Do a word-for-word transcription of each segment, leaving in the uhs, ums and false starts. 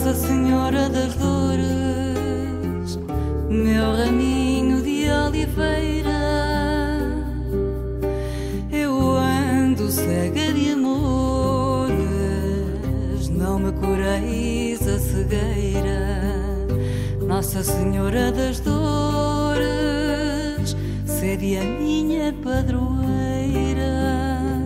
Nossa Senhora das Dores, meu raminho de oliveira. Eu ando cega de amores, não me cureis a cegueira. Nossa Senhora das Dores, sede a minha padroeira.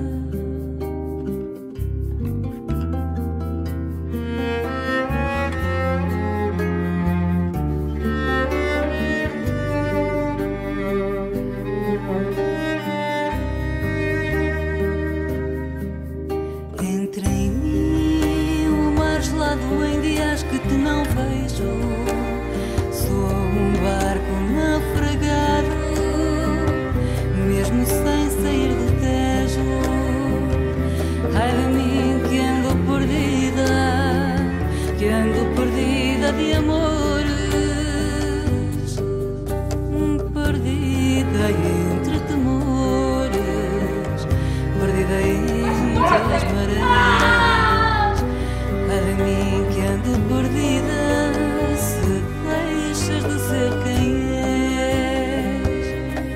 Entra em mim o mar gelado em dias que te não vejo. Sou um barco naufragado, mesmo sem sair do Tejo. Ai de mim que ando perdida, que ando perdida de amores, perdida entre temores, perdida entre as marés. Ai de mim que ando perdida, se deixas de ser quem és.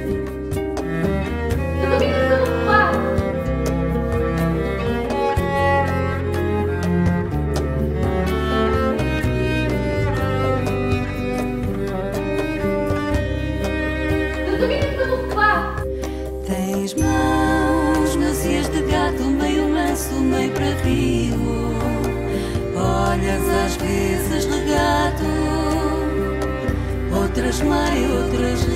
Tens mãos macias de gato, meio manso, meio bravio. Olhas às vezes regato, outras meio, outras